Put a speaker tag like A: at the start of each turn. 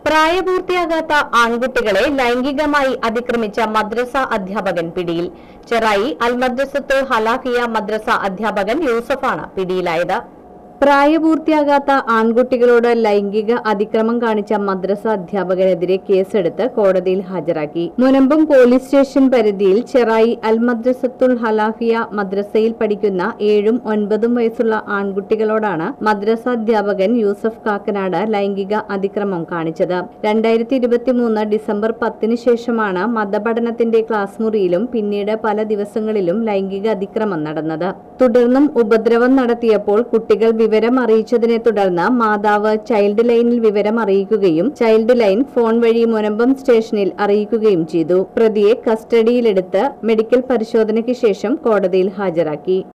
A: പ്രായപൂർത്തിയാകാത്ത ആൺകുട്ടികളെ ലൈംഗികമായി അതിക്രമിച്ച മദ്രസ അധ്യാപകൻ പിടിയിൽ. ചെറായി അൽ മദ്രസത്തുൽ ഹലാഖിയ മദ്രസ അധ്യാപകൻ യൂസഫാണ് പിടിയിലായത്. പ്രായപൂർത്തിയാകാത്ത ആൺകുട്ടികളോട് ലൈംഗിക അതിക്രമം കാണിച്ച മദ്രസ അധ്യാപകനെതിരെ കേസെടുത്ത് കോടതിയിൽ ഹാജരാക്കി. മുനമ്പം പോലീസ് സ്റ്റേഷൻ പരിധിയിൽ ചെറായി അൽ മദ്രസത്തുൽ ഹലാഖിയ മദ്രസയിൽ പഠിക്കുന്ന 7ഉം 9ഉം വയസ്സുള്ള ആൺകുട്ടികളോടാണ് മദ്രസ അധ്യാപകൻ യൂസഫ് കാക്കനാട് ലൈംഗിക അതിക്രമം കാണിച്ചത്. 2023 ഡിസംബർ 10 ശേഷമാണ് മതപഠനത്തിന്റെ ക്ലാസ് മുറിയിലും പിന്നീട് പല ദിവസങ്ങളിലും ലൈംഗിക അതിക്രമം നടന്നത്. തുടർന്നും ഉപദ്രവം നടത്തിയപ്പോൾ കുട്ടികൾ വിവരം അറിയിച്ചതിനെ തുടർന്ന് മാതാവ് ചൈൽഡ് ലൈനിൽ വിവരം അറിയിക്കുകയും ചൈൽഡ് ലൈൻ ഫോൺ വഴി മുനമ്പം സ്റ്റേഷനിൽ അറിയിക്കുകയും ചെയ്തു. പ്രതിയെ കസ്റ്റഡിയിലെടുത്ത് മെഡിക്കൽ പരിശോധനയ്ക്ക് ശേഷം കോടതിയിൽ ഹാജരാക്കി.